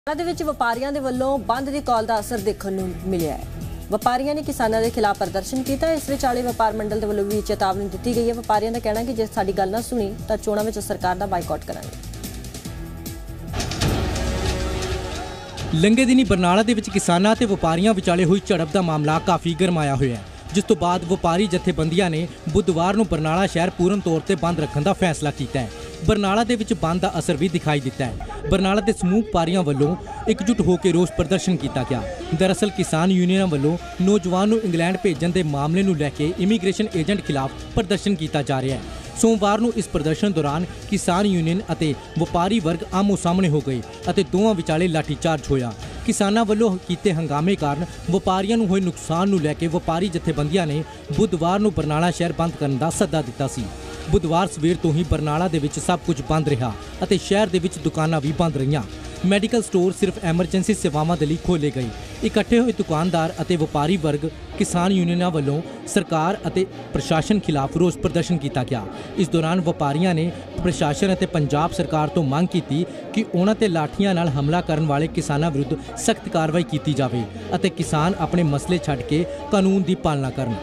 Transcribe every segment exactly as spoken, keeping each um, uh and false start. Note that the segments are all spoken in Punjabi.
ਦੇ ਵਿੱਚ ਵਪਾਰੀਆਂ ਦੇ ਵੱਲੋਂ ਬੰਦ ਦੀ ਕਾਲ ਦਾ ਅਸਰ ਦੇਖਣ ਨੂੰ ਮਿਲਿਆ ਹੈ। ਵਪਾਰੀਆਂ ਨੇ ਕਿਸਾਨਾਂ ਦੇ ਖਿਲਾਫ ਪ੍ਰਦਰਸ਼ਨ ਕੀਤਾ। ਇਸ ਵਿਚਾਲੇ ਵਪਾਰ ਮੰਡਲ ਦੇ ਵੱਲੋਂ ਵੀ ਚੇਤਾਵਨੀ ਦਿੱਤੀ ਗਈ ਹੈ। ਵਪਾਰੀਆਂ ਦਾ ਕਹਿਣਾ ਕਿ ਜੇ ਸਾਡੀ ਗੱਲ ਨਾ ਸੁਣੀ ਤਾਂ ਚੋਣਾਂ ਵਿੱਚ ਸਰਕਾਰ ਦਾ ਬਾਈਕਾਟ ਕਰਾਂਗੇ। ਲੰਘੇ ਦਿਨੀ ਬਰਨਾਲਾ ਦੇ ਵਿੱਚ ਕਿਸਾਨਾਂ ਤੇ ਵਪਾਰੀਆਂ ਵਿਚਾਲੇ ਹੋਈ ਝੜਪ ਦਾ ਮਾਮਲਾ ਕਾਫੀ ਗਰਮਾਇਆ ਹੋਇਆ ਹੈ, ਜਿਸ ਤੋਂ ਬਾਅਦ ਵਪਾਰੀ ਜਥੇਬੰਦੀਆਂ ਨੇ ਬੁੱਧਵਾਰ ਨੂੰ ਬਰਨਾਲਾ ਸ਼ਹਿਰ ਪੂਰਨ ਤੌਰ ਤੇ ਬੰਦ ਰੱਖਣ ਦਾ ਫੈਸਲਾ ਕੀਤਾ ਹੈ। ਬਰਨਾਲਾ ਦੇ ਵਿੱਚ ਬੰਦ ਦਾ ਅਸਰ ਵੀ ਦਿਖਾਈ ਦਿੱਤਾ ਹੈ। ਬਰਨਾਲਾ ਦੇ ਸਮੂਹ ਵਪਾਰੀਆਂ ਵੱਲੋਂ ਇਕਜੁੱਟ ਹੋ ਕੇ ਰੋਸ ਪ੍ਰਦਰਸ਼ਨ ਕੀਤਾ ਗਿਆ। ਦਰਅਸਲ ਕਿਸਾਨ ਯੂਨੀਅਨਾਂ ਵੱਲੋਂ ਨੌਜਵਾਨ ਨੂੰ ਇੰਗਲੈਂਡ ਭੇਜਣ ਦੇ ਮਾਮਲੇ ਨੂੰ ਲੈ ਕੇ ਇਮੀਗ੍ਰੇਸ਼ਨ ਏਜੰਟ ਖਿਲਾਫ ਪ੍ਰਦਰਸ਼ਨ ਕੀਤਾ ਜਾ ਰਿਹਾ ਹੈ। ਸੋਮਵਾਰ ਨੂੰ ਇਸ ਪ੍ਰਦਰਸ਼ਨ ਦੌਰਾਨ ਕਿਸਾਨ ਯੂਨੀਅਨ ਅਤੇ ਵਪਾਰੀ ਵਰਗ ਆਮੋ ਸਾਹਮਣੇ ਹੋ ਗਏ ਅਤੇ ਦੋਵਾਂ ਵਿਚਾਲੇ ਲਾਠੀਚਾਰਜ ਹੋਇਆ। ਕਿਸਾਨਾਂ ਵੱਲੋਂ ਕੀਤੇ ਹੰਗਾਮੇ ਕਾਰਨ ਵਪਾਰੀਆਂ ਨੂੰ ਹੋਏ ਨੁਕਸਾਨ ਨੂੰ ਲੈ ਕੇ ਵਪਾਰੀ ਜਥੇਬੰਦੀਆਂ ਨੇ ਬੁੱਧਵਾਰ ਨੂੰ ਬਰਨਾਲਾ ਸ਼ਹਿਰ ਬੰਦ ਕਰਨ ਦਾ ਸੱਦਾ ਦਿੱਤਾ ਸੀ। ਬੁੱਧਵਾਰ ਸਵੇਰ ਤੋਂ ਹੀ ਬਰਨਾਲਾ ਦੇ ਵਿੱਚ ਸਭ ਕੁਝ ਬੰਦ ਰਿਹਾ ਅਤੇ ਸ਼ਹਿਰ ਦੇ ਵਿੱਚ ਦੁਕਾਨਾਂ ਵੀ ਬੰਦ ਰਹੀਆਂ। ਮੈਡੀਕਲ ਸਟੋਰ ਸਿਰਫ ਐਮਰਜੈਂਸੀ ਸੇਵਾਵਾਂ ਦੇ ਲਈ ਖੋਲ੍ਹੇ ਗਏ। ਇਕੱਠੇ ਹੋਏ ਦੁਕਾਨਦਾਰ ਅਤੇ ਵਪਾਰੀ ਵਰਗ ਕਿਸਾਨ ਯੂਨੀਅਨਾਂ ਵੱਲੋਂ ਸਰਕਾਰ ਅਤੇ ਪ੍ਰਸ਼ਾਸਨ ਖਿਲਾਫ ਰੋਸ ਪ੍ਰਦਰਸ਼ਨ ਕੀਤਾ ਗਿਆ। ਇਸ ਦੌਰਾਨ ਵਪਾਰੀਆਂ ਨੇ ਪ੍ਰਸ਼ਾਸਨ ਅਤੇ ਪੰਜਾਬ ਸਰਕਾਰ ਤੋਂ ਮੰਗ ਕੀਤੀ ਕਿ ਉਹਨਾਂ ਤੇ ਲਾਠੀਆਂ ਨਾਲ ਹਮਲਾ ਕਰਨ ਵਾਲੇ ਕਿਸਾਨਾਂ ਵਿਰੁੱਧ ਸਖਤ ਕਾਰਵਾਈ ਕੀਤੀ ਜਾਵੇ ਅਤੇ ਕਿਸਾਨ ਆਪਣੇ ਮਸਲੇ ਛੱਡ ਕੇ ਕਾਨੂੰਨ ਦੀ ਪਾਲਣਾ ਕਰਨ।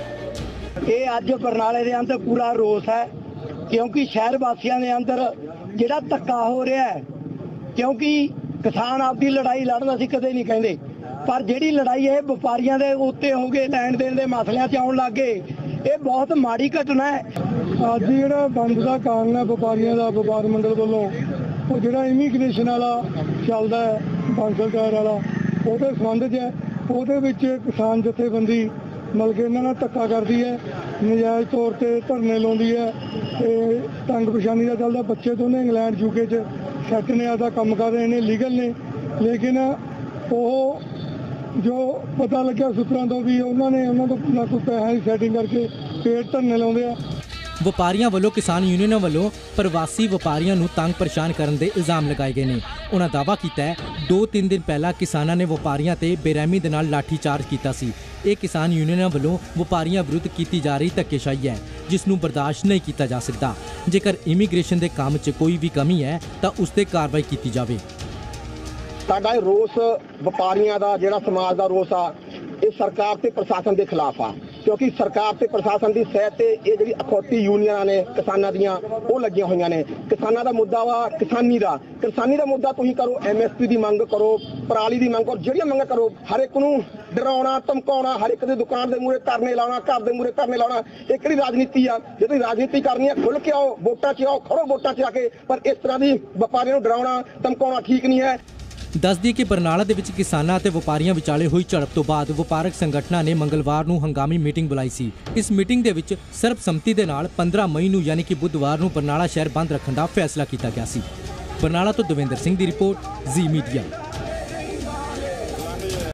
ਇਹ ਅੱਜ ਬਰਨਾਲੇ ਦੇ ਅੰਦਰ ਪੂਰਾ ਰੋਸ ਹੈ, ਕਿਉਂਕਿ ਸ਼ਹਿਰ ਵਾਸੀਆਂ ਦੇ ਅੰਦਰ ਜਿਹੜਾ ਧੱਕਾ ਹੋ ਰਿਹਾ ਹੈ, ਕਿਉਂਕਿ ਕਿਸਾਨ ਆਪਦੀ ਲੜਾਈ ਲੜਨ ਅਸੀਂ ਕਦੇ ਨਹੀਂ ਕਹਿੰਦੇ, ਪਰ ਜਿਹੜੀ ਲੜਾਈ ਇਹ ਵਪਾਰੀਆਂ ਦੇ ਉੱਤੇ ਹੋ ਗਏ, ਲੈਣ ਦੇਣ ਦੇ ਮਸਲਿਆਂ 'ਚ ਆਉਣ ਲੱਗ ਗਏ, ਇਹ ਬਹੁਤ ਮਾੜੀ ਘਟਨਾ ਹੈ। ਅੱਜ ਜਿਹੜਾ ਬੰਦ ਦਾ ਕਾਰਨ ਹੈ ਵਪਾਰੀਆਂ ਦਾ ਵਪਾਰ ਮੰਡਲ ਵੱਲੋਂ, ਉਹ ਜਿਹੜਾ ਇਮੀਗ੍ਰੇਸ਼ਨ ਵਾਲਾ ਚੱਲਦਾ ਹੈ ਬੰਦ ਸਰਕਾਰ ਵਾਲਾ, ਉਹਦੇ ਸੰਬੰਧ 'ਚ ਹੈ। ਉਹਦੇ ਵਿੱਚ ਕਿਸਾਨ ਜਥੇਬੰਦੀ ਮਿਲ ਕੇ ਇਹਨਾਂ ਨਾਲ ਧੱਕਾ ਕਰਦੀ ਹੈ, ਨਜਾਇਜ਼ ਤੌਰ ਤੇ ਧਰਨੇ ਲਾਉਂਦੀ ਹੈ ਤੇ ਤੰਗ ਪਰੇਸ਼ਾਨੀ ਦਾ ਚੱਲਦਾ। ਬੱਚੇ ਦੋਨੇ ਇੰਗਲੈਂਡ ਯੂਕੇ 'ਚ ਸੈੱਟ ਨੇ, ਆਦਾ ਕੰਮ ਕਰ ਰਹੇ ਨੇ, ਲੀਗਲ ਨੇ, ਲੇਕਿਨ ਉਹ ਜੋ ਪਤਾ ਲੱਗਿਆ ਸੂਤਰਾਂ ਤੋਂ ਵੀ ਉਹਨਾਂ ਨੇ ਉਹਨਾਂ ਤੋਂ ਨਾ ਕੋਈ ਪੈਸਿਆਂ ਦੀ ਸੈਟਿੰਗ ਕਰਕੇ ਫੇਰ ਧਰਨੇ ਲਾਉਂਦੇ ਆ। ਵਪਾਰੀਆਂ ਵੱਲੋਂ ਕਿਸਾਨ ਯੂਨੀਅਨਾਂ ਵੱਲੋਂ ਪ੍ਰਵਾਸੀ ਵਪਾਰੀਆਂ ਨੂੰ ਤੰਗ ਪਰੇਸ਼ਾਨ ਕਰਨ ਦੇ ਇਲਜ਼ਾਮ ਲਗਾਏ ਗਏ ਨੇ। ਉਹਨਾਂ ਦਾਅਵਾ ਕੀਤਾ ਹੈ ਦੋ ਤਿੰਨ ਦਿਨ ਪਹਿਲਾਂ ਕਿਸਾਨਾਂ ਨੇ ਵਪਾਰੀਆਂ ਤੇ ਬੇਰਹਿਮੀ ਦੇ ਨਾਲ ਲਾਠੀਚਾਰਜ ਕੀਤਾ ਸੀ। ਇਹ ਕਿਸਾਨ ਯੂਨੀਅਨਾਂ ਵੱਲੋਂ ਵਪਾਰੀਆਂ ਵਿਰੁੱਧ ਕੀਤੀ ਜਾ ਰਹੀ ਧੱਕੇਸ਼ਾਹੀ ਹੈ, ਜਿਸ ਨੂੰ ਬਰਦਾਸ਼ਤ ਨਹੀਂ ਕੀਤਾ ਜਾ ਸਕਦਾ। ਜੇਕਰ ਇਮੀਗ੍ਰੇਸ਼ਨ ਦੇ ਕੰਮ 'ਚ ਕੋਈ ਵੀ ਕਮੀ ਹੈ ਤਾਂ ਉਸ ਤੇ ਕਾਰਵਾਈ ਕੀਤੀ ਜਾਵੇ। ਸਾਡਾ ਇਹ ਰੋਸ ਵਪਾਰੀਆਂ ਦਾ, ਜਿਹੜਾ ਸਮਾਜ ਦਾ ਰੋਸ ਆ, ਇਹ ਸਰਕਾਰ ਤੇ ਪ੍ਰਸ਼ਾਸਨ ਦੇ ਖਿਲਾਫ ਆ, ਕਿਉਂਕਿ ਸਰਕਾਰ ਤੇ ਪ੍ਰਸ਼ਾਸਨ ਦੀ ਸਹਿ ਤੇ ਇਹ ਜਿਹੜੀ ਅਖੌਤੀ ਯੂਨੀਅਨਾਂ ਨੇ ਕਿਸਾਨਾਂ ਦੀਆਂ, ਉਹ ਲੱਗੀਆਂ ਹੋਈਆਂ ਨੇ। ਕਿਸਾਨਾਂ ਦਾ ਮੁੱਦਾ ਵਾ ਕਿਸਾਨੀ ਦਾ ਕਿਸਾਨੀ ਦਾ ਮੁੱਦਾ ਤੁਸੀਂ ਕਰੋ, ਐਮ ਐਸ ਪੀ ਦੀ ਮੰਗ ਕਰੋ, ਪਰਾਲੀ ਦੀ ਮੰਗ ਕਰੋ, ਜਿਹੜੀਆਂ ਮੰਗਾਂ ਕਰੋ। ਹਰ ਇੱਕ ਨੂੰ ਡਰਾਉਣਾ, ਧਮਕਾਉਣਾ, ਹਰ ਇੱਕ ਦੇ ਦੁਕਾਨ ਦੇ ਮੂਹਰੇ ਧਰਨੇ ਲਾਉਣਾ, ਘਰ ਦੇ ਮੂਹਰੇ ਧਰਨੇ ਲਾਉਣਾ, ਇਹ ਕਿਹੜੀ ਰਾਜਨੀਤੀ ਆ? ਜੇ ਤੁਸੀਂ ਰਾਜਨੀਤੀ ਕਰਨੀ ਹੈ ਖੁੱਲ੍ਹ ਕੇ ਆਓ, ਵੋਟਾਂ 'ਚ ਆਓ, ਖੜੋ ਵੋਟਾਂ 'ਚ ਆ ਕੇ, ਪਰ ਇਸ ਤਰ੍ਹਾਂ ਦੀ ਵਪਾਰੀਆਂ ਨੂੰ ਡਰਾਉਣਾ ਧਮਕਾਉਣਾ ਠੀਕ ਨਹੀਂ ਹੈ। ਦੱਸ ਦਈਏ ਕਿ ਬਰਨਾਲਾ ਦੇ ਵਿੱਚ ਕਿਸਾਨਾਂ ਅਤੇ ਵਪਾਰੀਆਂ ਵਿਚਾਲੇ ਹੋਈ ਝੜਪ ਤੋਂ ਬਾਅਦ ਵਪਾਰਕ ਸੰਗਠਨਾਂ ਨੇ ਮੰਗਲਵਾਰ ਨੂੰ ਹੰਗਾਮੀ ਮੀਟਿੰਗ ਬੁਲਾਈ ਸੀ। ਇਸ ਮੀਟਿੰਗ ਦੇ ਵਿੱਚ ਸਰਬਸੰਮਤੀ ਦੇ ਨਾਲ ਪੰਦਰਾਂ ਮਈ ਨੂੰ ਯਾਨੀ ਕਿ ਬੁੱਧਵਾਰ ਨੂੰ ਬਰਨਾਲਾ ਸ਼ਹਿਰ ਬੰਦ ਰੱਖਣ ਦਾ ਫੈਸਲਾ ਕੀਤਾ ਗਿਆ ਸੀ। ਬਰਨਾਲਾ ਤੋਂ ਦਵਿੰਦਰ ਸਿੰਘ ਦੀ ਰਿਪੋਰਟ, ਜ਼ੀ ਮੀਡੀਆ।